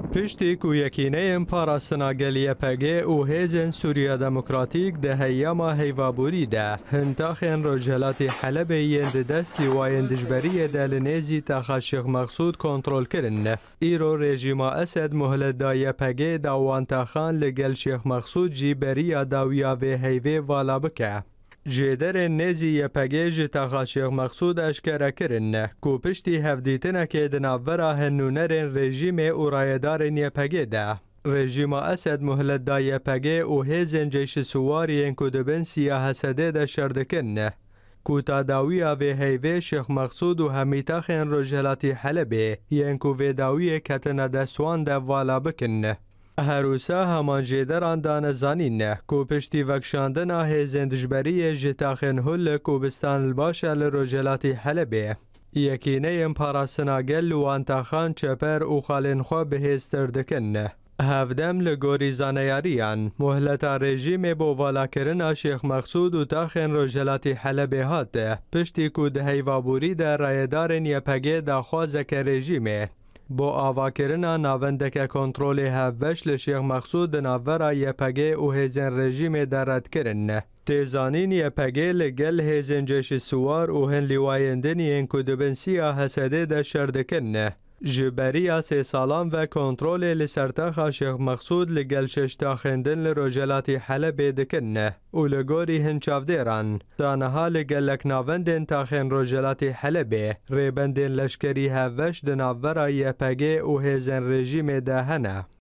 پشتی کو یکینه پاراستنا گلیه پگه و هیزن سوریا دموکراتیک ده هیاما هیوابوری ده هنتاخین رجلاتی حلب یند دست لیواین دجبری دلنیزی تا شیخ مقصود کنترل کرن. ایرو رژیما اسد مهلت دایه پگه داوان تاخان لگل شیخ مقصود جی بریا داویا و هیوه والا بکه. جدر نزی یپگه جتا شیخ مقصود اشکره کرن کو پشتی هفدیتنه که دناورا هنونرین رژیم او رایدارین یپگه ده. رژیم اسد مهلت دا یپگه او هیزن جیش سوارین کو دبن سیاه سده ده شردکن. کو تاداویا و هیوه شیخ مقصود و همیتاخین رجلاتی حلبه ین کو و داوی کتنه ده سوان ده والا بکن. هروسا همان جدران دانزانین کو پشتی وکشاندن هیزن دجبری جتاخن هل کوبستان الباشا لرجلاتی حلبه. یکینه پاراستنا گل وانتاخان چپر او خالین خوا بهستر دکن. هفدم لگوری زانیاریان مهلتا رژیم بو والا کرن شیخ مقصود و تاخن رجلاتی حلبه هاته پشتی کو ده هیوابوری ده رایدارن یپگه دا خوازک رژیمه. با آواکرنا ناوندک کنترل هفوش لشیخ مقصود ناورا یپگه او هیزن رژیم درد کرن. تیزانین یپگه لگل هیزن جیش سوار او هن لیوایندنی این کدبن سیاه حسده ده شردکن. جبری 3 سالان و کنترل لسرتاخ شیخ مقصود لگل ششتاخندن لرجلاتی حلب دکن و لگوری هنچافدیران دانها لگل لکناوندن تاخن رجلاتی حلب ریبندن لشکری هفش دناورا یپگه و هیزن رژیم دهنه.